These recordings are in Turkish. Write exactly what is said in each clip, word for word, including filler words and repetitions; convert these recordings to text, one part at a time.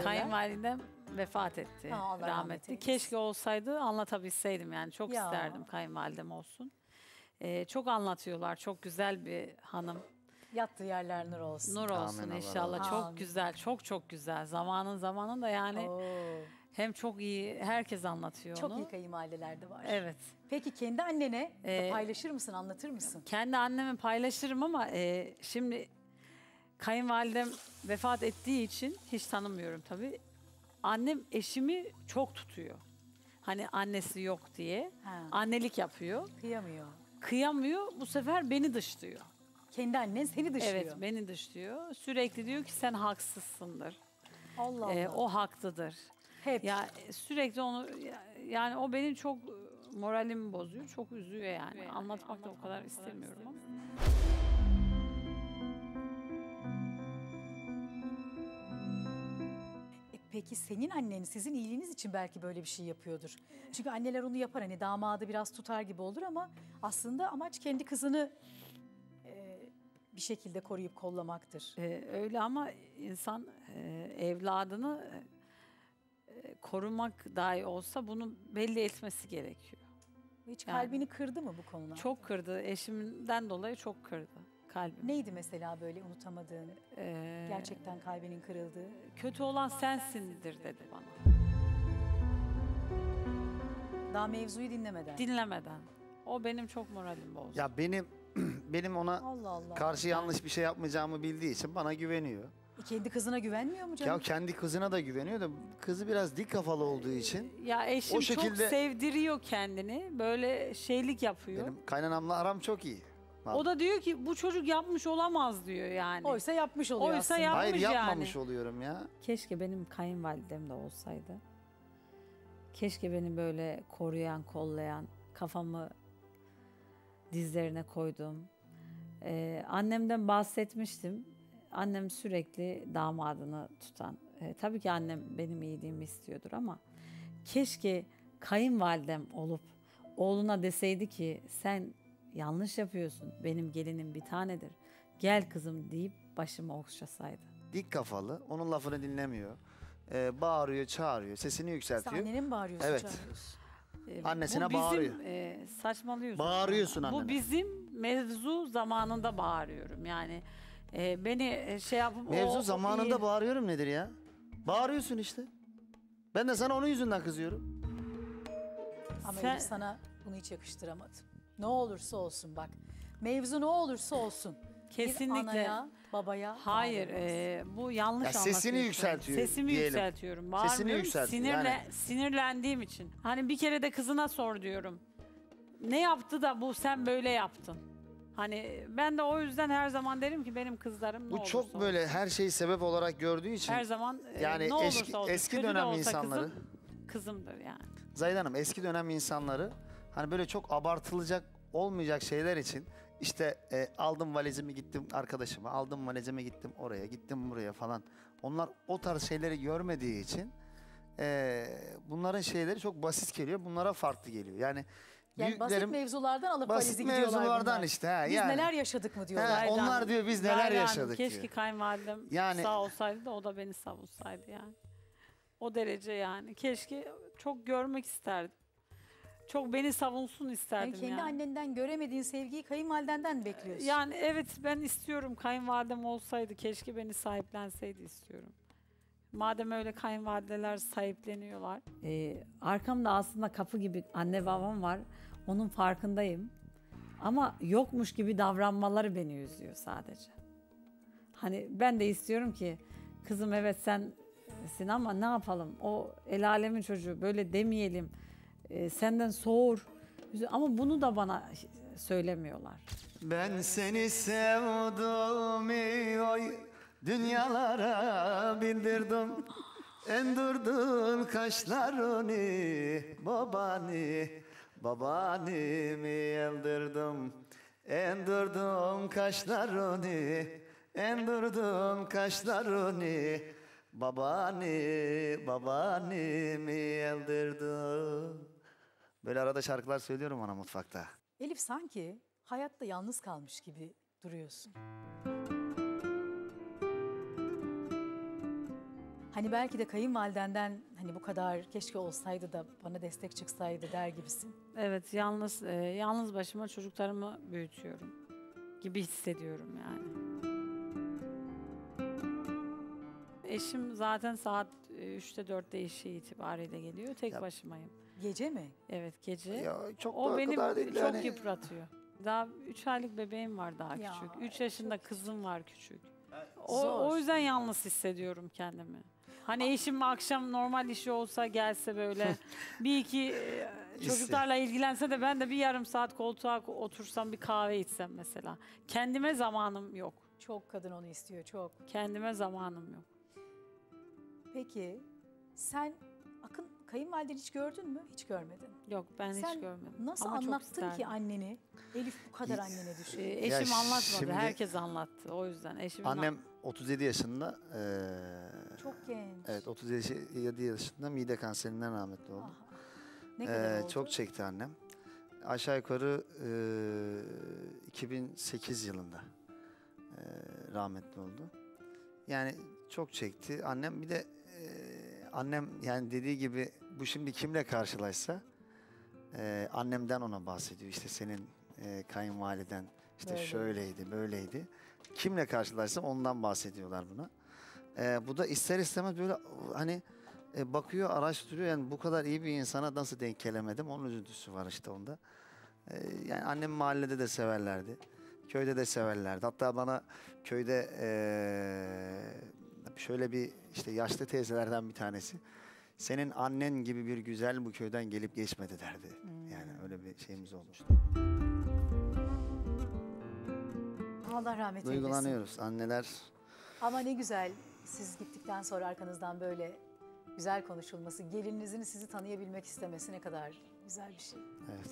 kayınvalidem vefat etti, Ha, Allah rahmet rahmetli. eylesin. Keşke olsaydı anlatabilseydim yani. Çok Ya. isterdim kayınvalidem olsun. Ee, çok anlatıyorlar, çok güzel bir hanım. Yattığı yerler nur olsun. Nur olsun Amin, Allah inşallah. razı Çok olsun. güzel, çok çok güzel. Zamanın zamanın da yani Oo, hem çok iyi, herkes anlatıyor çok onu. iyi kayınvalideler de var. Evet. Peki kendi annene Ee, paylaşır mısın, anlatır mısın? Kendi annemi paylaşırım ama e, şimdi kayınvalidem vefat ettiği için hiç tanımıyorum tabii. Annem eşimi çok tutuyor. Hani annesi yok diye. Ha. Annelik yapıyor. Kıyamıyor. Kıyamıyor. Bu sefer beni dışlıyor. Kendi annen seni dışlıyor. Evet, beni dışlıyor. Sürekli diyor ki sen haksızsındır. Allah Allah. Ee, o haklıdır. Hep. Ya sürekli onu ya- yani o benim çok e, moralimi bozuyor. Çok üzüyor yani. Anlatmak da o kadar istemiyorum ama. E, Peki senin annen sizin iyiliğiniz için belki böyle bir şey yapıyordur. Çünkü anneler onu yapar, hani damadı biraz tutar gibi olur ama aslında amaç kendi kızını e, bir şekilde koruyup kollamaktır. Ee, öyle ama insan e, evladını e, korumak dahi olsa bunu belli etmesi gerekiyor. Hiç Yani- kalbini kırdı mı bu konuda? Çok kırdı. Eşimden dolayı çok kırdı kalbimi. Neydi mesela böyle unutamadığın, Ee, gerçekten kalbinin kırıldığı? Kötü olan sensindir dedi bana. Daha mevzuyu dinlemeden. Dinlemeden. O benim çok moralim bozdu. Ya benim benim ona Allah Allah. karşı yanlış bir şey yapmayacağımı bildiği için bana güveniyor. E, kendi kızına güvenmiyor mu canım? Ya kendi kızına da güveniyor da kızı biraz dik kafalı olduğu için Ya eşim O şekilde- çok sevdiriyor kendini. Böyle şeylik yapıyor. benim kaynanamla aram çok iyi. O da diyor ki bu çocuk yapmış olamaz diyor yani. Oysa yapmış oluyor Oysa aslında. yap- Hayır yapmış yapmamış yani. oluyorum ya. Keşke benim kayınvalidem de olsaydı. Keşke beni böyle koruyan, kollayan, kafamı dizlerine koydum. Ee, annemden bahsetmiştim. Annem sürekli damadını tutan. Ee, tabii ki annem benim iyiliğimi istiyordur ama keşke kayınvalidem olup oğluna deseydi ki sen yanlış yapıyorsun. Benim gelinim bir tanedir. Gel kızım deyip başımı okşasaydı. Dik kafalı, onun lafını dinlemiyor. Ee, bağırıyor, çağırıyor, sesini Sen yükseltiyor. annene mi bağırıyorsun, Evet. çağırıyorsun? Ee, Annesine bu bizim, bağırıyor. e, saçmalıyorsun. Bağırıyorsun annene. Bu bizim mevzu zamanında bağırıyorum. Yani e, beni e, şey yapıp... Mevzu o- o zamanında iyi- bağırıyorum nedir ya? Bağırıyorsun işte. Ben de sana onun yüzünden kızıyorum. Ama Sen- Elif sana bunu hiç yakıştıramadım. Ne olursa olsun bak. Mevzu ne olursa olsun. Kesinlikle. Bir anaya, babaya Hayır, bağırılmaz. e, bu yanlış Ya sesini anlatıyorsun. yükseltiyor Sesimi diyelim. yükseltiyorum. Sesini Bağırmıyorum, yükseltiyor, sinirle, yani. sinirlendiğim için. Hani bir kere de kızına sor diyorum. Ne yaptı da bu sen böyle yaptın? Hani ben de o yüzden her zaman derim ki benim kızlarım ne Bu olursa çok olsun. böyle her şeyi sebep olarak gördüğü için. Her zaman e, Yani ne olursa eski- olsun. eski Kötü de dönem olsa insanları- Kızım, kızımdır yani. Zahide Hanım eski dönem insanları hani böyle çok abartılacak olmayacak şeyler için işte e, aldım valizimi gittim arkadaşıma, aldım valizimi gittim oraya, gittim buraya falan. Onlar o tarz şeyleri görmediği için e, bunların şeyleri çok basit geliyor, bunlara farklı geliyor. Yani, Yani basit büyüklerim- mevzulardan alıp basit valizi gidiyorlar mevzulardan bunlar. işte, ha, Biz yani. neler yaşadık mı diyorlar. Ha, Zahide onlar Hanım, diyor, biz neler Zahide Hanım, yaşadık Keşke diyor. kayınvalidem Yani- sağ olsaydı da o da beni savunsaydı yani. O derece yani. Keşke çok görmek isterdim. Çok beni savunsun isterdim Yani kendi yani. annenden göremediğin sevgiyi kayınvalidenden mi bekliyorsun? Yani evet ben istiyorum kayınvalidem olsaydı keşke beni sahiplenseydi istiyorum. Madem öyle kayınvalideler sahipleniyorlar. Ee, arkamda aslında kapı gibi anne babam var. Onun farkındayım. Ama yokmuş gibi davranmaları beni üzüyor sadece. Hani ben de istiyorum ki kızım evet sensin ama ne yapalım? O el alemin çocuğu böyle demeyelim. Ee, senden soğur. Ama bunu da bana söylemiyorlar. Ben seni sevdim oy, dünyalara bildirdim. Endürdün kaşlarını, babanı, babanımı eldirdim. Endürdüm kaşlarını, endürdüm kaşlarını, babanı, babanımı eldirdim. Böyle arada şarkılar söylüyorum ona mutfakta. Elif sanki hayatta yalnız kalmış gibi duruyorsun. Hani belki de kayınvalidenden hani bu kadar keşke olsaydı da bana destek çıksaydı der gibisin. Evet, yalnız e, yalnız başıma çocuklarımı büyütüyorum gibi hissediyorum yani. Eşim zaten saat e, üçte dörtte işi itibariyle geliyor. Tek Ya- başımayım. Gece mi? Evet, gece. Ya çok da O o beni kadar değil çok yani. yıpratıyor. Daha üç aylık bebeğim var daha Ya, küçük. üç yaşında kızım var küçük. O, Zor. o yüzden yalnız hissediyorum kendimi. Hani eşim akşam normal işi olsa gelse böyle bir iki e, çocuklarla ilgilense de ben de bir yarım saat koltuğa otursam bir kahve içsem mesela. Kendime zamanım yok. Çok kadın onu istiyor çok. Kendime zamanım yok. Peki sen Akın kayınvalideni hiç gördün mü? Hiç görmedin. Yok, ben Sen hiç görmedim. nasıl Ama çok anlattın ki isterdim. anneni? Elif bu kadar annene düşüyor. Ee, Ya eşim anlatmadı. şimdi- Herkes anlattı. O yüzden eşimin Annem otuz yedi yaşında. eee, Çok genç. evet otuz yedi yaşında mide kanserinden rahmetli oldu. Ah, ne kadar Ee, oldu? çok çekti annem. Aşağı yukarı eee, iki bin sekiz yılında eee, rahmetli oldu. Yani çok çekti annem. Bir de eee, annem yani dediği gibi bu şimdi kimle karşılaşsa eee, annemden ona bahsediyor. İşte senin eee, kayınvaliden işte Böyle. şöyleydi, böyleydi. Kimle karşılaşsa ondan bahsediyorlar buna. Eee, bu da ister istemez böyle hani e, bakıyor, araştırıyor. Yani bu kadar iyi bir insana nasıl denk gelemedim? Onun üzüntüsü var işte onda. E, yani annem mahallede de severlerdi. Köyde de severlerdi. Hatta bana köyde e, şöyle bir işte yaşlı teyzelerden bir tanesi. Senin annen gibi bir güzel bu köyden gelip geçmedi derdi. Yani öyle bir şeyimiz olmuştu. Allah rahmet eylesin. Duygulanıyoruz. Anneler Ama ne güzel siz gittikten sonra arkanızdan böyle güzel konuşulması, gelininizin sizi tanıyabilmek istemesi ne kadar güzel bir şey. evet.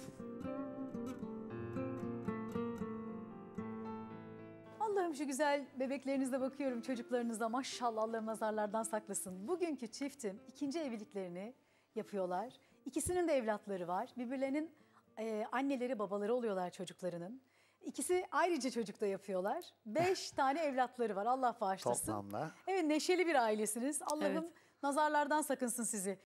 Allah'ım şu güzel bebeklerinizde bakıyorum, çocuklarınızda maşallah Allah'ım nazarlardan saklasın. Bugünkü çiftim ikinci evliliklerini yapıyorlar. İkisinin de evlatları var. Birbirlerinin e, anneleri babaları oluyorlar çocuklarının. İkisi ayrıca çocuk da yapıyorlar. Beş tane evlatları var Allah bağışlasın. Toplamda. Evet neşeli bir ailesiniz. Allah'ım Evet. nazarlardan sakınsın sizi.